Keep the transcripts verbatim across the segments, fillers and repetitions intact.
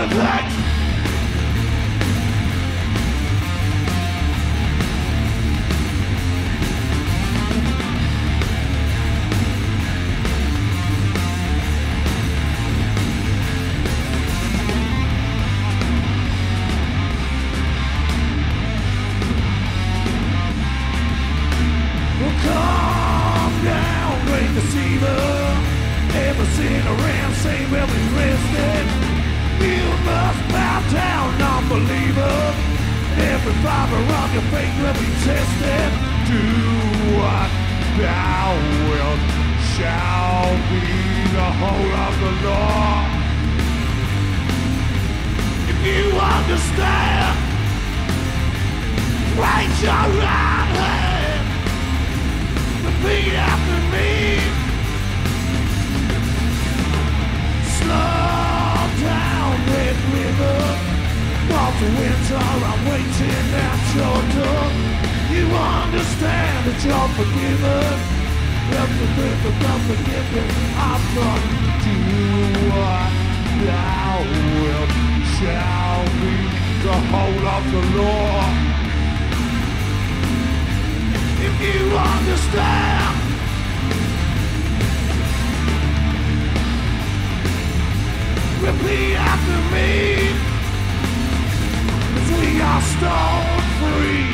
everything. Come down, great deceiver. Ever seen a ram say will be rested? You must bow down, non-believer. Every fiber of your faith will be tested. Do what thou wilt shall be the whole of the law. If you understand, raise your right hand. Repeat after me. Slow down, Red River. Walter Winter, I'm waiting at your door. You understand that you're forgiven. Everything but unforgiven. I'm gonna do what thou wilt shall be the whole of the law. If you understand, repeat after me, 'cause we are stone free.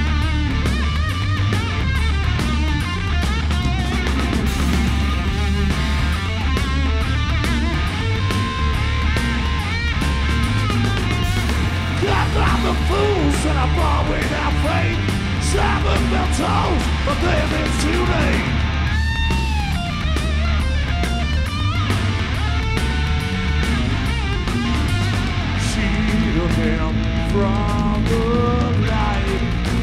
Got by the fools that are born without faith. Seven bell toes, but then it's too late. Shield him from the light.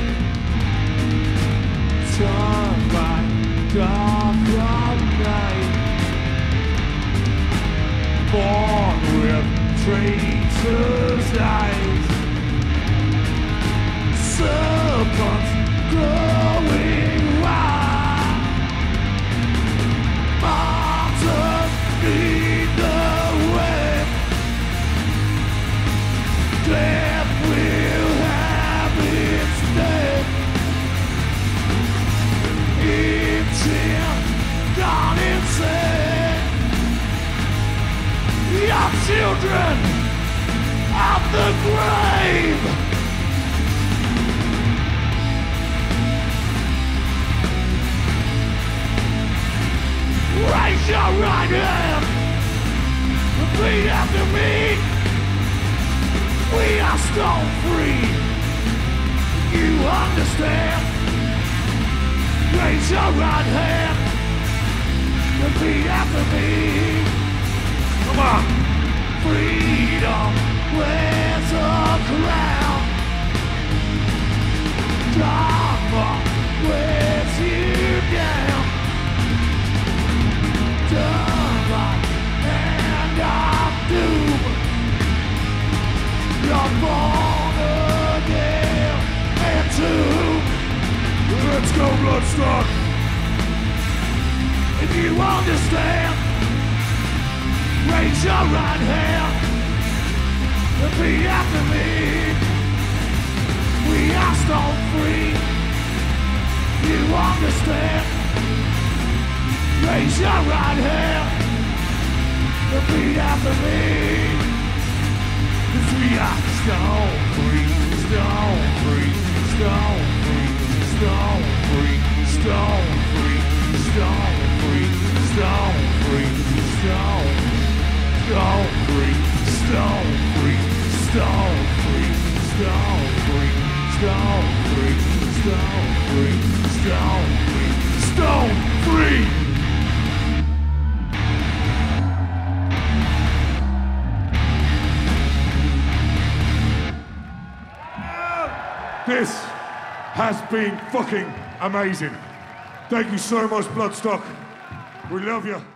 Turn by dark of night. Born with traitors' eyes. Serpents growing wild. Monsters lead the way. Death will have its day. It's him, gone insane. Your children of the grave. Raise your right hand. Repeat after me. We are stone free. You understand? Raise your right hand. Repeat after me. Come on. Freedom wears a crown. Dogma wears you down. Dogma and of doom. You're born again and two. Let's go, Bloodstock. If you understand, raise your right hand. Repeat after me. We are stone free. You understand? Raise your right hand. Repeat after me. 'Cause we are stone free, stone free, stone free, stone free, stone free, stone free, stone free, stone, stone free, stone free, stone free, stone free, stone free, stone free, stone free, stone free. This has been fucking amazing. Thank you so much, Bloodstock. We love you.